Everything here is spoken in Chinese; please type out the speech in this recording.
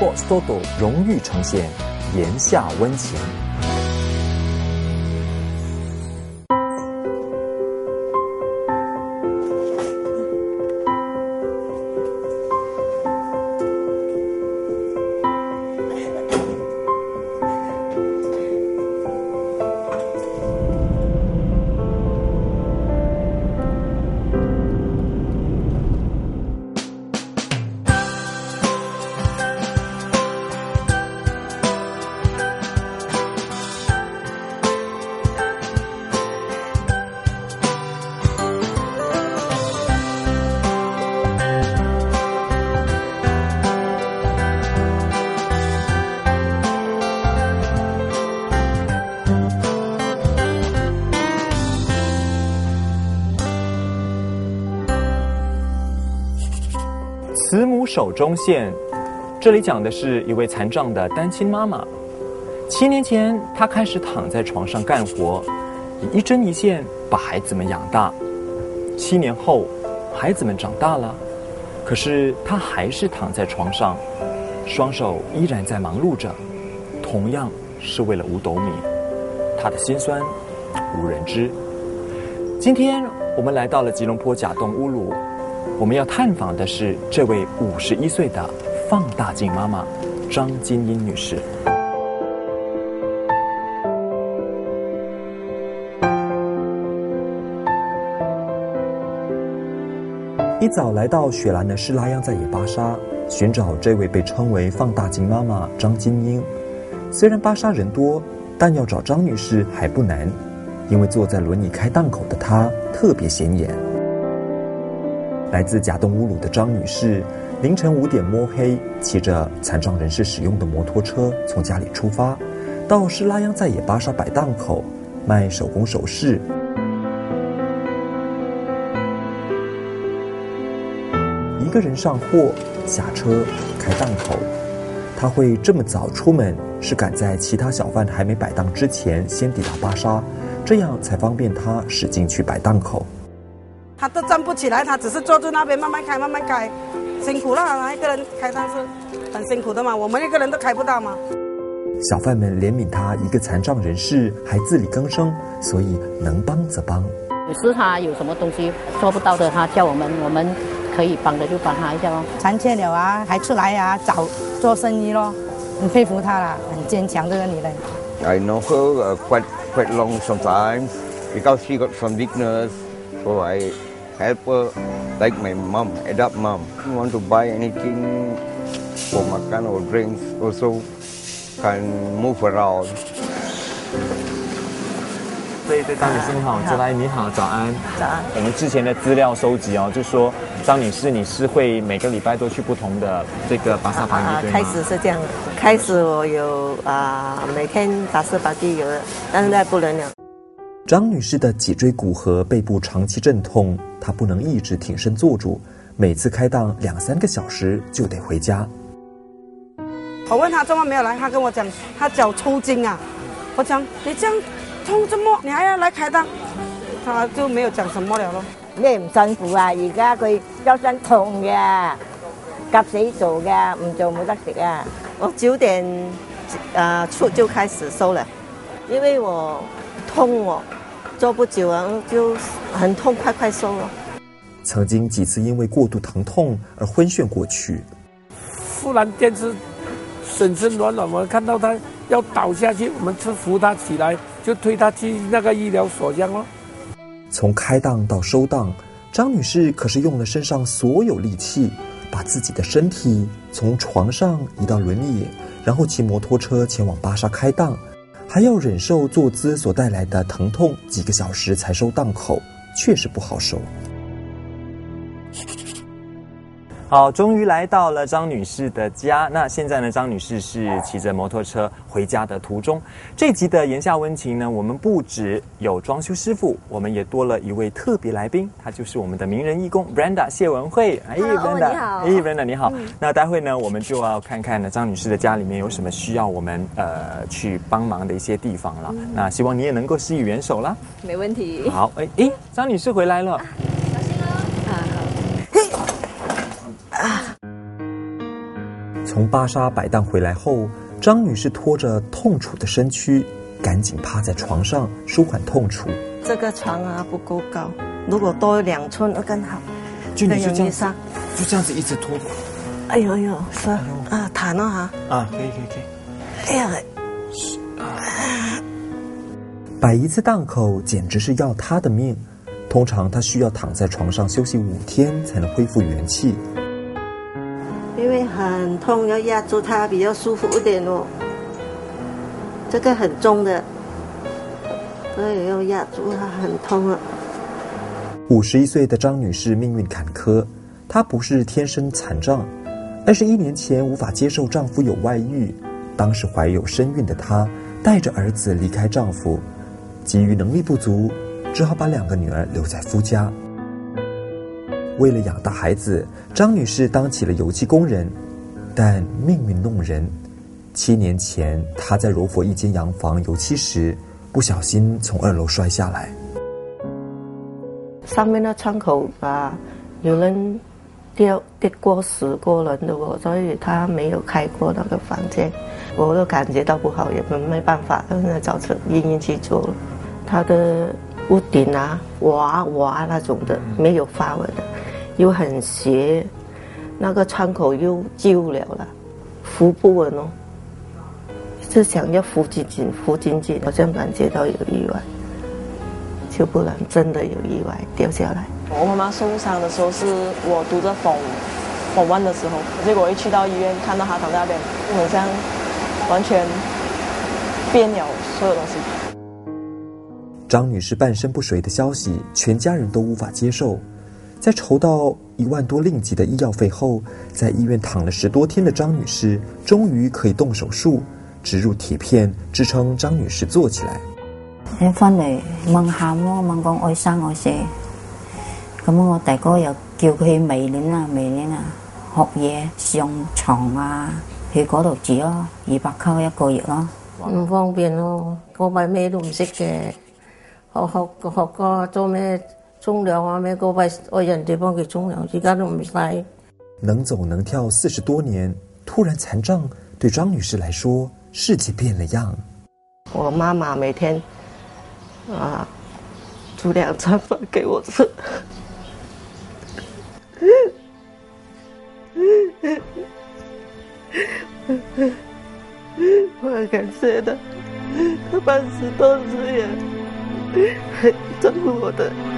Sports Toto 荣誉呈现言下温情。慈母手中线，这里讲的是一位残障的单亲妈妈。7年前，她开始躺在床上干活，以一针一线把孩子们养大。7年后，孩子们长大了，可是她还是躺在床上，双手依然在忙碌着，同样是为了5斗米。她的辛酸无人知。今天我们来到了吉隆坡甲东乌鲁。我们要探访的是这位51岁的放大镜妈妈张金英女士。一早来到雪兰的士拉央在野巴沙，寻找这位被称为放大镜妈妈张金英。虽然巴沙人多，但要找张女士还不难，因为坐在轮椅开档口的她特别显眼。来自甲东乌鲁的张女士，凌晨5点摸黑，骑着残障人士使用的摩托车从家里出发，到士拉央在野巴沙摆档口卖手工首饰。一个人上货、下车、开档口。她会这么早出门，是赶在其他小贩还没摆档之前先抵达巴沙，这样才方便她驶进去摆档口。 他都站不起来，他只是坐在那边慢慢开，慢慢开，辛苦了。他一个人开档是很辛苦的嘛，我们一个人都开不到嘛。 小贩们怜悯他一个残障人士，还自力更生，所以能帮则帮。 有时他有什么东西做不到的，他叫我们可以帮的就帮他一下咯。 残缺了啊，还出来啊，找做生意咯，很佩服他啦，很坚强这个女人。 I know her quite long sometimes because she got some weakness, so I help her like my mom, adult mom. You want to buy anything for makan or drinks, also can move around. 对，张女士你好，泽来你好，早安。 早安。 我们之前的资料收集就说张女士你是会每个礼拜都去不同的这个巴萨巴基对吗？ 开始是这样的，开始我有每天巴萨巴基有的，但是现在不能了。 张女士的脊椎骨和背部长期阵痛，她不能一直挺身坐住，每次开档2-3个小时就得回家。 我问他怎么没有来，他跟我讲他脚抽筋啊。我讲你这样痛这么，你还要来开档？他就没有讲什么了咯。 咩唔辛苦啊？而家佢周身痛嘅，夾死做嘅，唔做冇得食啊！ 我9點出就開始收了，因為我痛做不久啊，就很痛，快收了。 曾经几次因为过度疼痛而昏眩过去。 忽然电视身身软软，我们看到他要倒下去，我们就扶他起来，就推他去那个医疗所这样咯。 从开档到收档，张女士可是用了身上所有力气，把自己的身体从床上移到轮椅，然后骑摩托车前往巴沙开档，还要忍受坐姿所带来的疼痛，几个小时才收档口，确实不好受。好，终于来到了张女士的家。那现在呢，张女士是骑着摩托车回家的途中。这集的言下温情呢，我们不只有装修师傅，我们也多了一位特别来宾，她就是我们的名人义工 Brenda 谢文慧。哎 ，Brenda， 你好。 哎 ，Brenda 你好。那待会呢，我们就要看看呢张女士的家里面有什么需要我们去帮忙的一些地方了。那希望你也能够施以援手啦。 没问题。 好，张女士回来了。 从巴沙摆荡回来后，张女士拖着痛楚的身躯，赶紧趴在床上舒缓痛楚。 这个床啊不够高，如果多2寸会更好。 就你就这样子一直拖。 哎呦呦，是啊，弹了哈。 啊，可以。 哎呀， 摆一次档口简直是要她的命。通常她需要躺在床上休息5天才能恢复元气。 因为很痛，要压住它比较舒服一点哦。这个很重的，所以要压住它，很痛啊。 51岁的张女士命运坎坷，她不是天生残障，而是1年前无法接受丈夫有外遇。当时怀有身孕的她，带着儿子离开丈夫，基于能力不足，只好把2个女儿留在夫家。为了养大孩子，张女士当起了油漆工人，但命运弄人。7年前，她在柔佛一间洋房油漆时，不小心从2楼摔下来。 上面的窗口啊，有人跌过死过人的哦，所以他没有开过那个房间，我都感觉到不好，也没办法，现在找成医院去做了。他的屋顶啊，瓦那种的，没有花纹的，又很斜，那个窗口又旧了，扶不稳哦，是想要扶紧紧，好像感觉到有意外。就不然真的有意外掉下来。 我妈妈受伤的时候是我读着Form 1的时候，结果一去到医院看到她躺在那边，好像完全变了所有东西。 张女士半身不遂的消息，全家人都无法接受。在筹到1万多令吉的医药费后，在医院躺了10多天的张女士，终于可以动手术，植入铁片支撑张女士坐起来。 你翻嚟問喊咯，問講愛生愛死，咁我大哥又叫佢去微鏈啊，學嘢上床啊，去嗰度住咯，200溝1個月咯。 唔方便咯，嗰位咩都唔識嘅，學過做咩沖涼啊咩，嗰位愛人哋幫佢沖涼，而家都唔使。 能走能跳40多年，突然殘障，對張女士來說，世界變了樣。 我媽媽每天煮2餐飯給我吃。我很感謝他，他80多歲也很照顧我的。